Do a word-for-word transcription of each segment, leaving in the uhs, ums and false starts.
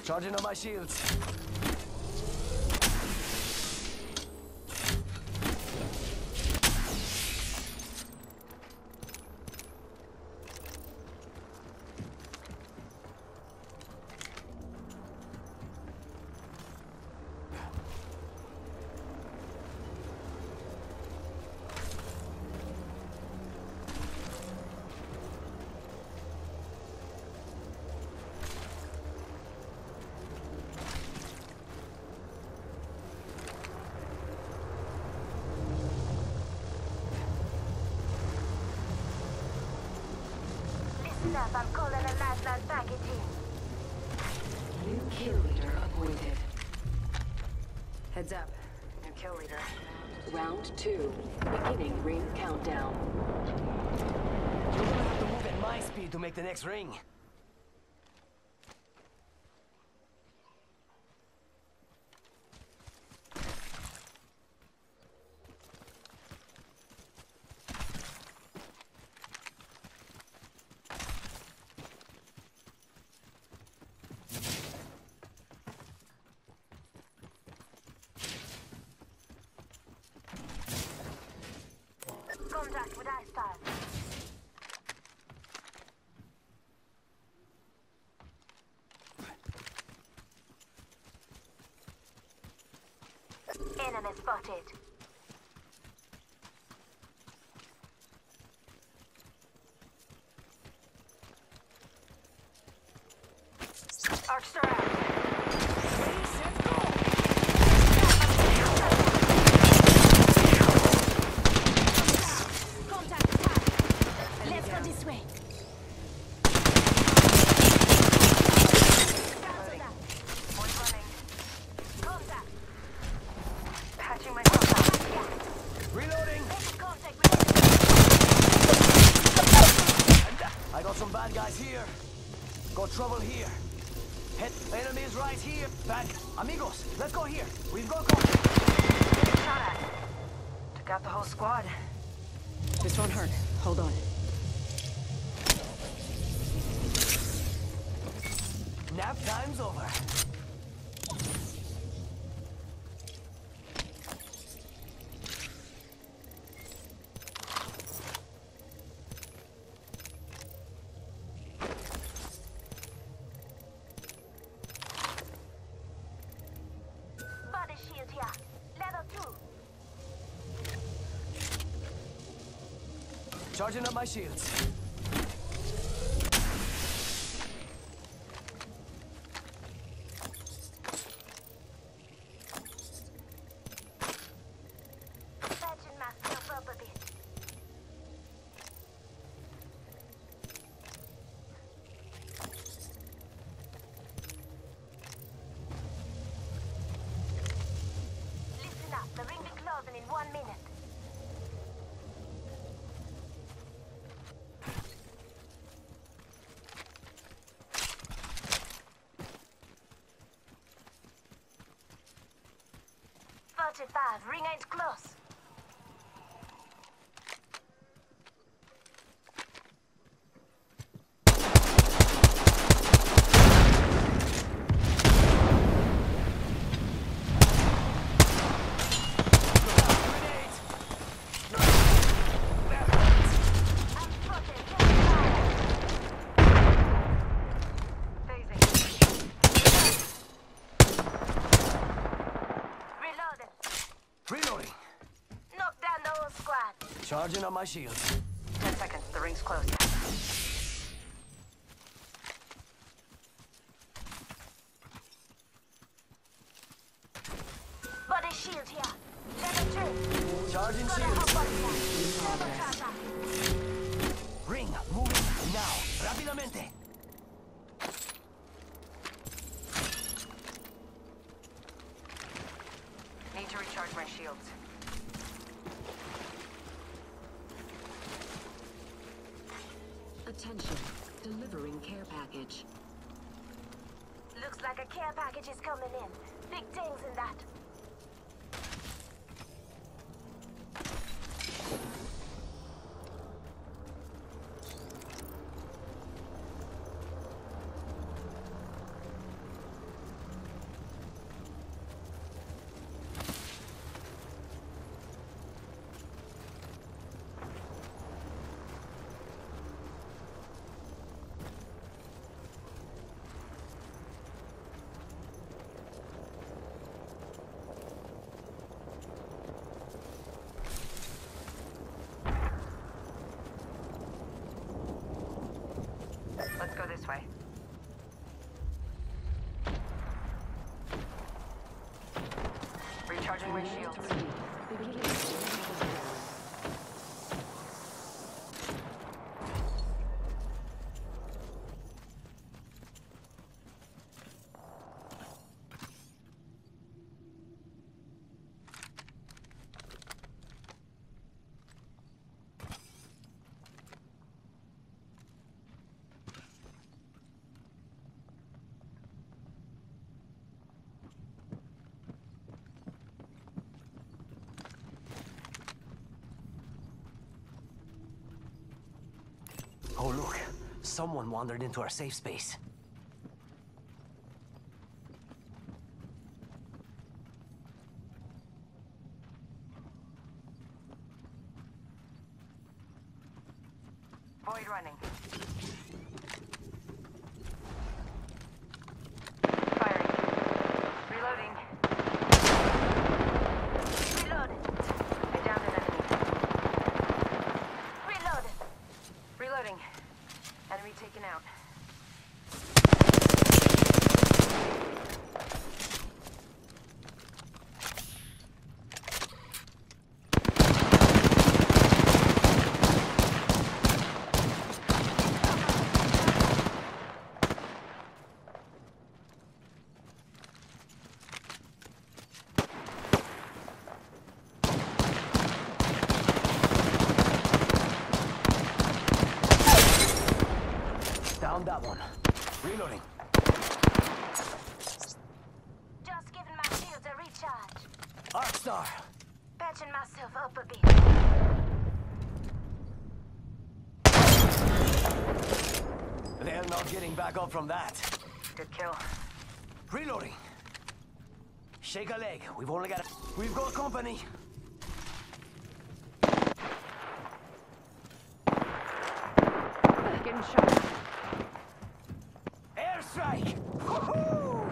Charging on my shields. Up, I'm calling a lifeline package in. New kill leader appointed. Heads up. New kill leader. Round two. Beginning ring countdown. You're gonna have to move at my speed to make the next ring. Contact with Ice-Star. Enemy spotted. Archer out. Ready, set, go! Contact attack. Let's go this way. Point running. Contact. Patching myself up. Reloading! Make contact with I got some bad guys here. Got trouble here. Head enemies right here. Bad amigos, let's go here. We've got contact. Getting shot at. Took out the whole squad. This won't hurt. Hold on. Nap time's over. Body shield here. Level two. Charging up my shields. Patching myself up a bit. Listen up. The ring will be closing in one minute. Forty-five. Ring ain't close. Grenades! I'm spotted. Get fire. Phasing. Reloading. Reloading. Knock down the whole squad. Charging up my shields. Ten seconds. The ring's closed. Body shield here. Level two. Charging Gonna shields. hop on here. Level charger. Ring, moving now. Rápidamente. Need to recharge my shields. Attention. Delivering care package. Looks like a care package is coming in. Big things in that. way. Recharging my shields. Oh, look. Someone wandered into our safe space. Void running. Firing. Reloading. Reload. I downed an enemy. Reload. Reloading. Enemy taken out. Down that one. Reloading. Just giving my shields a recharge. Arcstar. Patching myself up a bit. They're not getting back up from that. Good kill. Reloading. Shake a leg. We've only got a... We've got company. Getting shot. Airstrike! Woohoo!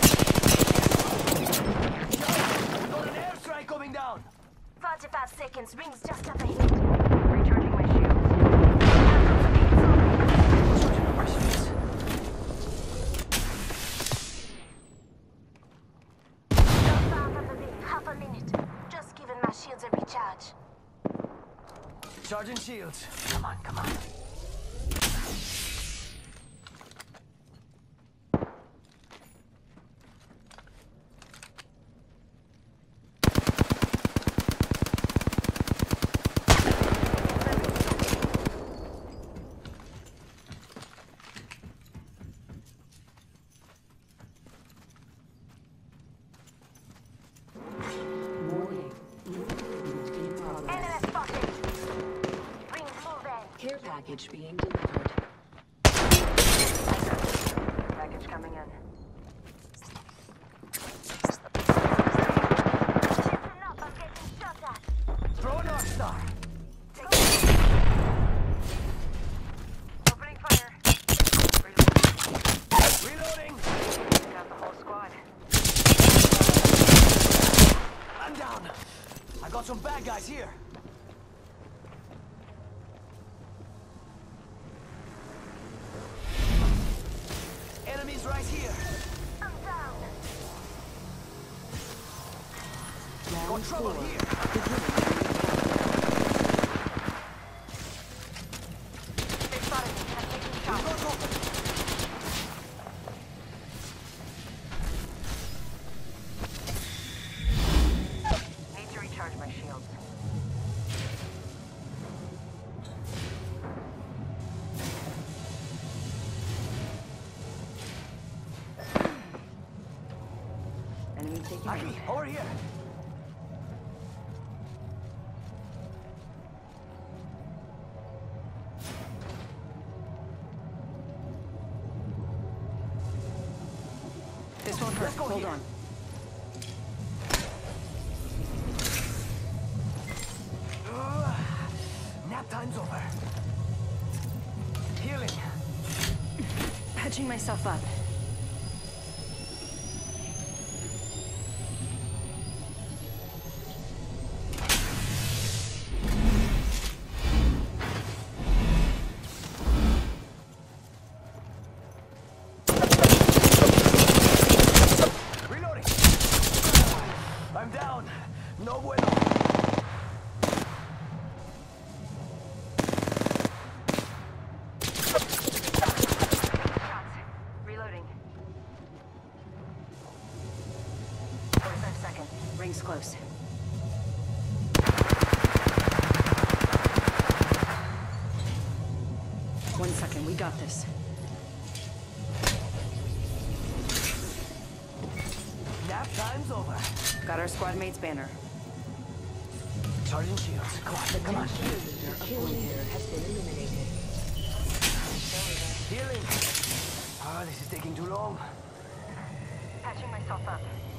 We've got an airstrike coming down. forty-five seconds. Rings just up ahead. Recharging my shields. Not far from the ring. Half a minute. Just giving my shields a recharge. Charging shields. Come on, come on. Warning. In progress. Enemy spotted. Rings moving. Care package being delivered. Package coming in. Listen up. I'm getting shot at. Throw an Arcstar. Opening fire. Reloading. Reloading. Got the whole squad. I'm down. I got some bad guys here. Enemies right here. I'm down. Got trouble here. They spotted me. I'm taking We've shots. got company. Need to recharge my shields. Enemy taking Aki, out. over here. This won't hurt. Let's go Hold here. on. Ugh. Nap time's over. Healing. Patching myself up. We got this. Nap time's over. Got our squad mate's banner. Charging shields. Come on, come on. Kill leader has been eliminated. Healing. Ah, this is taking too long. Patching myself up.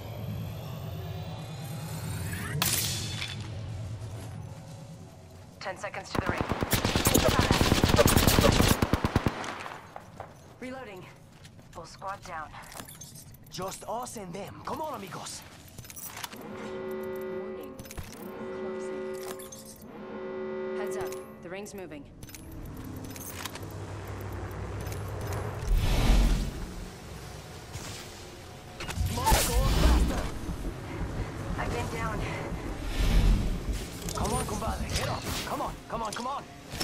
Ten seconds to the ring. Reloading. Full squad down. Just us and them. Come on, amigos. Warning. Closing. Heads up. The ring's moving. Come on, go on faster. I've been down. Come on, compadre. Get up. Come on, come on, come on.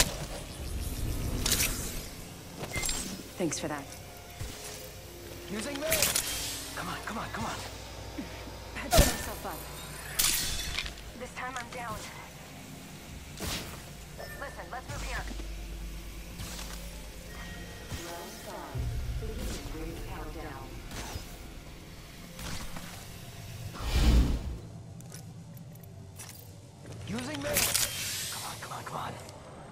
Thanks for that. Using me. Come on, come on, come on. Patching myself up. This time I'm down. Listen, let's move here. Round five. Beginning ring countdown. Using me. Come on, come on, come on.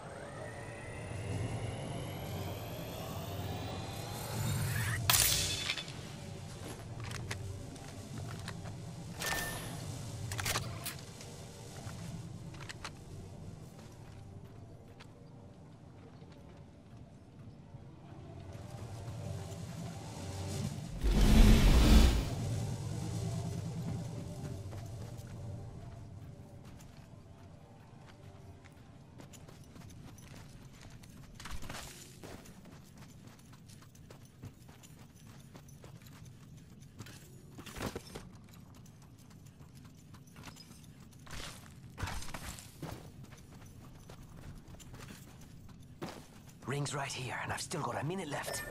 Ring's right here, and I've still got a minute left.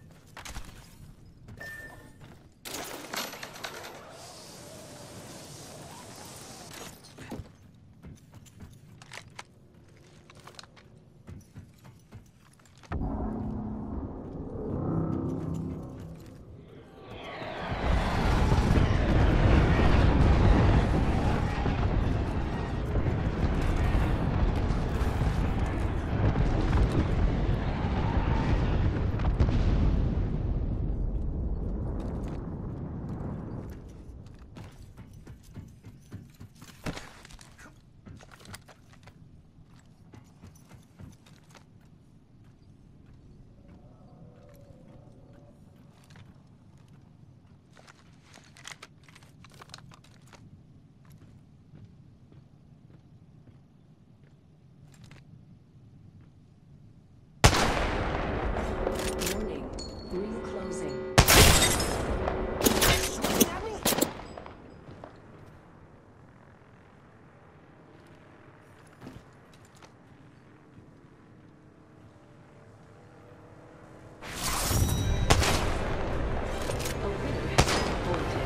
Warning. Ring closing. Shooting at me? A winner has been appointed.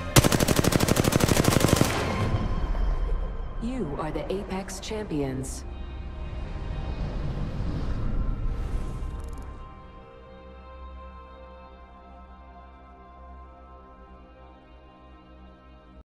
You are the Apex Champions.